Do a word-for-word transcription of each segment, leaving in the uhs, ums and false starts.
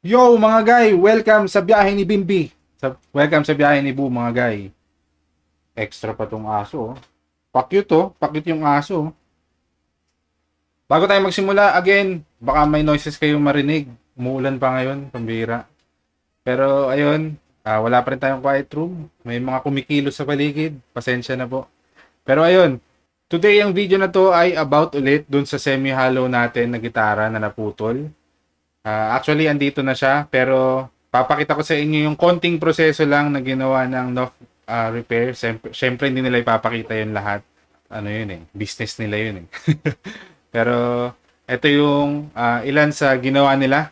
Yo mga guy, welcome sa biyahe ni Bimbi. Sa, welcome sa biyahe ni Bu mga guy. Extra pa tong aso. Oh. Pakyut oh, pakyut yung aso. Bago tayo magsimula, again, baka may noises kayong marinig. Umuulan pa ngayon, pambira. Pero ayun, uh, wala pa rin tayong quiet room. May mga kumikilos sa paligid. Pasensya na po. Pero ayun, today ang video na to ay about ulit dun sa semi-hollow natin na gitara na naputol. Uh, actually, andito na siya, pero papakita ko sa inyo yung konting proseso lang na ginawa ng N O F uh, repair. Siyempre, siyempre, hindi nila ipapakita yun lahat. Ano yun eh, business nila yun eh. Pero, ito yung uh, ilan sa ginawa nila.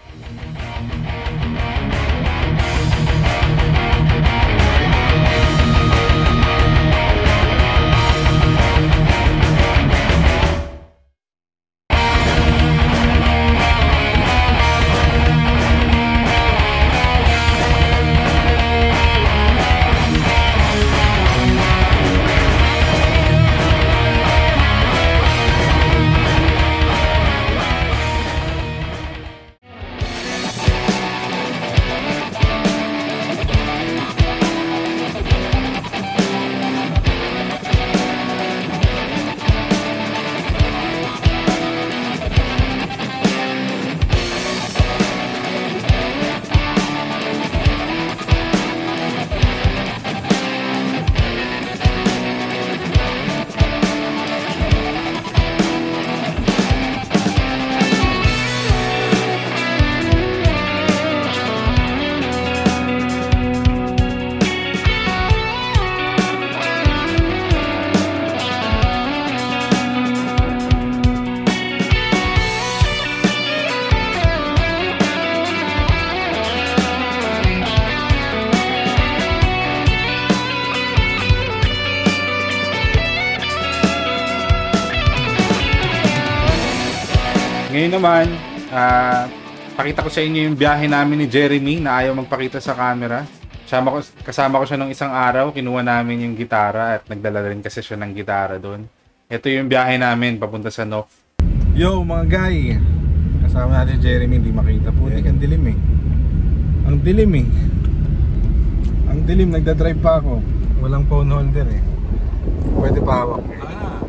Ngayon naman, uh, pakita ko sa inyo yung biyahe namin ni Jeremy na ayaw magpakita sa camera. Kasama ko, kasama ko siya nung isang araw, kinuha namin yung gitara at nagdala rin kasi siya ng gitara doon. Ito yung biyahe namin papunta sa N O F. Yo mga guy! Kasama natin Jeremy, hindi makita. Putik, ang dilim eh. Ang dilim eh. Ang dilim, nagdadrive pa ako. Walang phone holder eh. Pwede pa hawak eh.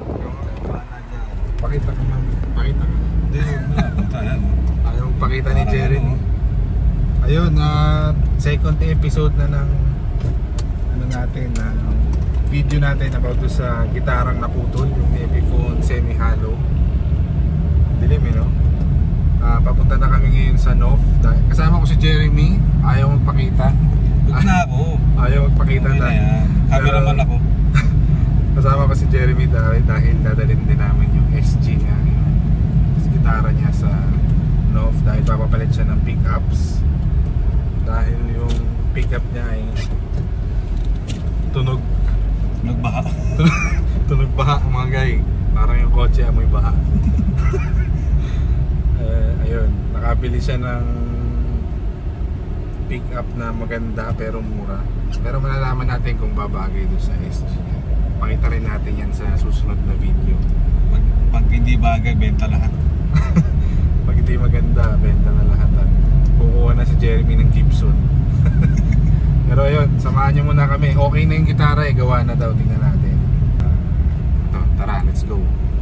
Pakita ko mami. Pakita ko. Ayaw pakita ni Jeremy. Ayun, uh, second episode na ng ano natin, na uh, video natin about sa gitarang naputol, yung Epiphone semi-hollow. Dilim eh, no? Uh, papunta na kami ngayon sa N O F. Kasama ko si Jeremy. Ayaw magpakita. Good na ako. Ayaw magpakita na. Cameraman ako. Kasama ko si Jeremy dahil, dahil dadalhin din namin yung S G niya, yung gitara niya sa N O F, dahil papapalit siya ng pickups. Dahil yung pickup niya ay tunog. Tunog baha. Tunog baha mga guy. Parang yung kotse amoy baha. uh, ayun, nakabili siya ng pickup na maganda pero mura. Pero malalaman natin kung babagay doon sa S G niya. Pakita rin natin yan sa susunod na video. Pag, pag hindi bagay, benta lahat. Pag hindi maganda, benta na lahat. At kukuha na si Jeremy ng Gibson. Pero ayun, samahan niyo muna kami. Okay na yung gitara eh, gawa na daw. Tingnan natin. uh, Ito, tara, let's go.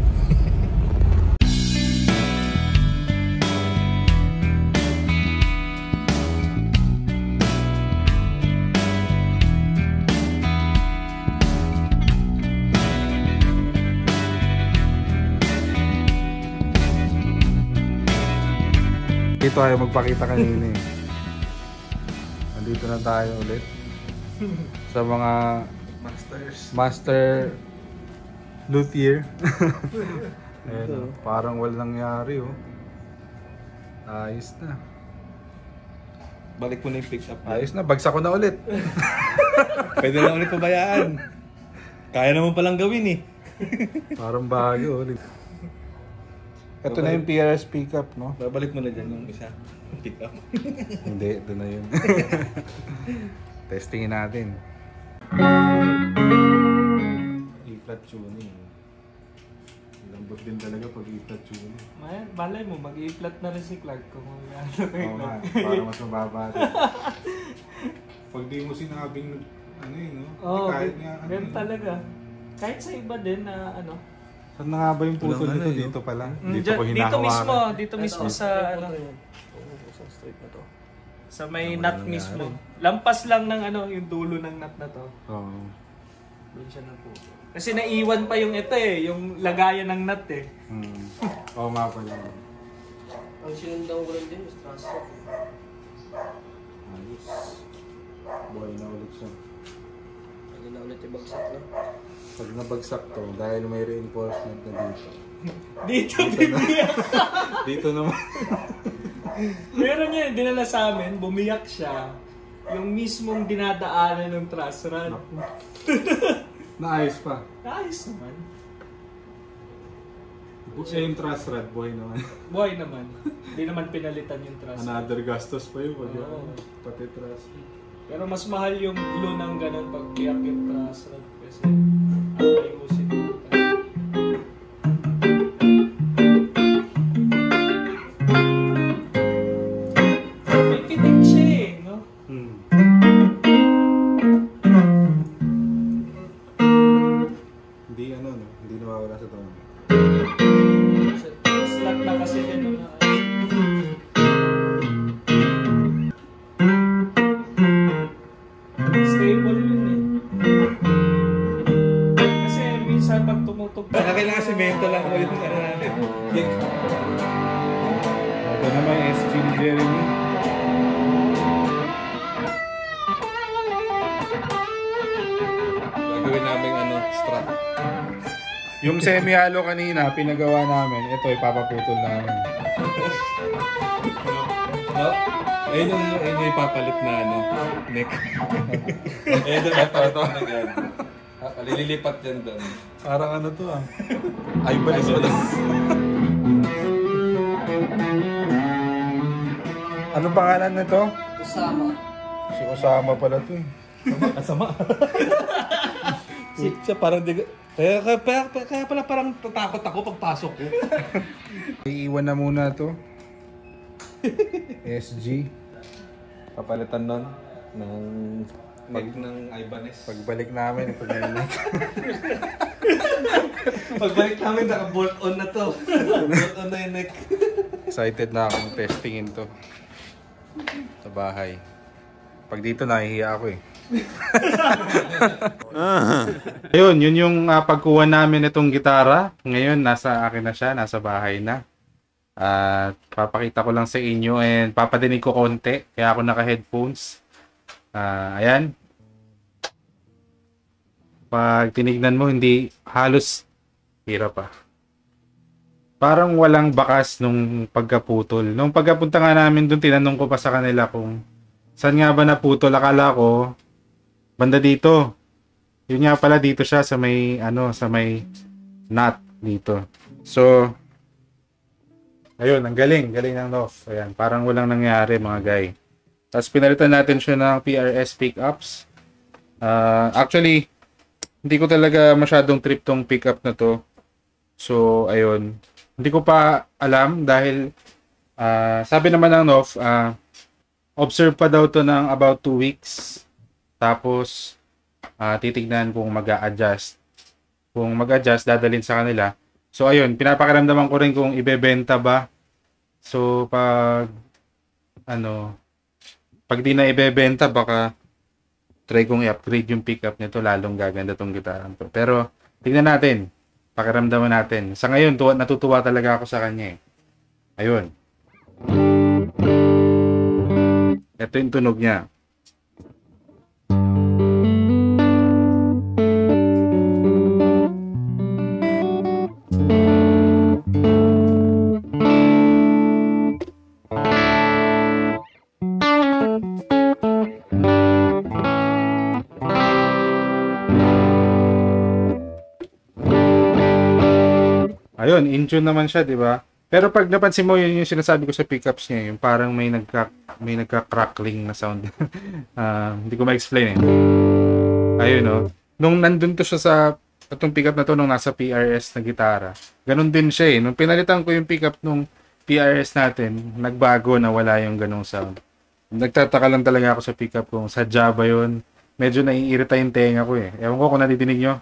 Ito ayaw magpakita kanina eh. Nandito na tayo ulit sa mga Masters. master luthier. Ayan, oh, parang walang nangyari oh. Ayos na. Balik mo na yung pick up. Ayos na, bagsak ko na ulit. Pwede na ulit pabayaan. Kaya naman palang gawin eh. Parang bago ulit. Ito na yung P R S pickup, no? Babalik mo na dyan yung isa. Pick up. Hindi, ito na yun. Testingin natin. E-flat tuning. Lambot din talaga pag i-flat yun. May, balay mo, mag-i-flat na rin si Clark kung ano kay Oo nga, Clark. para mas mababa rin. Pag di mo sinabing, ano yun, no? Oo, kahit gan- nga, ano ganun yun. talaga. Kahit sa iba din na ano. Saan na nga ba yung putol Walang nito? ano, Dito pala. Mm, Dito dyan- ko dito hinahawakan. mismo, dito mismo sa ano. Sa straight na to. Sa may Wala nut nangyari. mismo. Lampas lang ng ano, yung dulo ng nut na to. Oo. Doon siya na po. Kasi naiwan pa yung ito eh, yung lagayan ng nut eh. Hmm. Oo nga pala. Ang sinundan ko lang din is transfer. Ayos. Buhay na ulit siya. Hindi na ulit ibagsak na. Pag nabagsak to, dahil may reinforcement na dito. Dito, dito. Dito naman. Meron niya, dinala sa amin, bumiyak siya. Yung mismong dinadaanan ng truss rod. Naayos pa. Ayos naman. Eh, yung truss rod, buhay naman. Buhay naman. Hindi naman pinalitan yung truss rod. Another gastos pa yun. Pag Oo. pati truss. Pero mas mahal yung glue ng ganun pag biyak yung truss rod. Kasi ayusin mo. May pitik siya eh, no? Hmm. Hindi ano, no? Hindi nawawala sa taon. Slot na kasi din ng stable yun eh. Kasi minsan pag tumutog Baka kailangan semento lang ulit yung ano natin. Ito naman S G ni Jeremy. Gagawin namin ano, strap. Yung semi-halo kanina, pinagawa namin. Ito, ipapaputol namin. No? Ayun yung, ayun yung ipapalit na ano, neck. Ayun doon, ito, ito. Lililipat yan doon. Parang ano to ah. Ay, balis mo lang. Anong pangalan nito? Usama. Si Osama pala to eh. Asama. Siya parang di... Kaya, kaya, kaya, kaya pala parang tatakot ako pagpasok ko. Iiwan na muna to. S G. Papalitan nun ng neck ng Ibanez. Pagbalik namin, ito na yun. Pagbalik namin, naka-bolt on na to. Bolt on na yung neck. Excited na akong testingin to. Sa bahay. Pag dito, nahihiya ako eh. Ayun, yun yung uh, pagkuha namin itong gitara. Ngayon, nasa akin na siya, nasa bahay na. At papakita ko lang sa inyo and papadinig ko konti. Kaya ako naka-headphones. Uh, ayan. Pag tinignan mo, hindi halos hirap pa. Parang walang bakas nung pagkaputol. Nung pagkapunta nga namin doon, tinanong ko pa sa kanila kung saan nga ba naputol. Akala ko banda dito. Yun nga pala dito siya sa may ano, sa may nut dito. So ayun, ang galing, galing ng Nof. Ayan, parang walang nangyari mga guy. Tapos pinalitan natin siya ng P R S pickups. Uh, actually, hindi ko talaga masyadong trip tong pickup na to. So ayun, hindi ko pa alam dahil uh, sabi naman ng Nof, uh, observe pa daw to ng about two weeks. Tapos, uh, titignan kung mag-a-adjust. Kung mag-adjust, dadalhin sa kanila. So, ayun, pinapakiramdaman ko rin kung ibebenta ba. So, pag, ano, pag di na ibebenta, baka try kong i-upgrade yung pickup nito. Lalong gaganda tong gitara to. Pero, tignan natin. Pakiramdaman natin. Sa ngayon, tuwa, natutuwa talaga ako sa kanya eh. Ayun. Ito yung tunog niya. Ayun, in tune naman siya, di ba? Pero pag napansin mo, yun yung sinasabi ko sa pickups niya, yung parang may nagka may nagka-crackling na sound. uh, hindi ko ma-explain eh. Ayun, no. Nung nandun to siya sa itong pickup na to nung nasa P R S na gitara. Ganun din siya eh. Nung pinalitan ko yung pickup nung P R S natin, nagbago na wala yung ganung sound. Nagtataka lang talaga ako sa pickup kung sa Java yun. Medyo naiirita yung tenga ko eh. Ewan ko kung nadidinig nyo.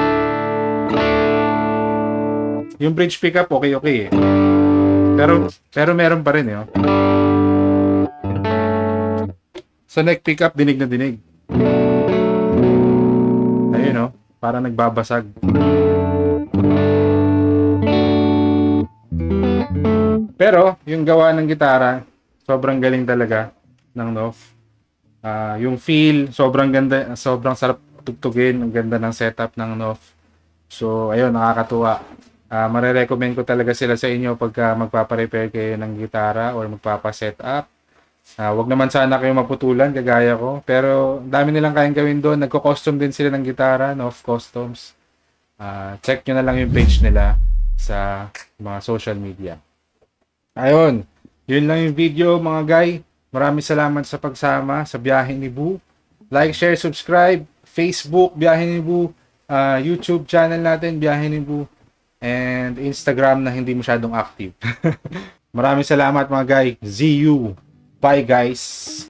Yung bridge pickup, okay-okay eh. Pero, pero meron pa rin eh. Oh. Sa neck pickup, dinig na dinig. Ayun oh, parang nagbabasag. Pero, yung gawa ng gitara, sobrang galing talaga ng N O F. Uh, yung feel, sobrang ganda, sobrang sarap tugtugin, ang ganda ng setup ng N O F. So, ayun, nakakatuwa. Uh, Mare-recommend ko talaga sila sa inyo pagka magpapa-repair kayo ng gitara or magpapa-setup. Uh, wag naman sana kayo maputulan, kagaya ko. Pero, dami nilang kayang gawin doon. Nagko-custom din sila ng gitara, N O F Customs. Uh, check nyo na lang yung page nila sa mga social media. Ayun, yun lang yung video mga guy. Maraming salamat sa pagsama sa Biyahe ni Boo. Like, share, subscribe. Facebook, Biyahe ni Boo. Uh, YouTube channel natin, Biyahe ni Boo. And Instagram na hindi masyadong active. Maraming salamat mga guy. Z U. Bye guys.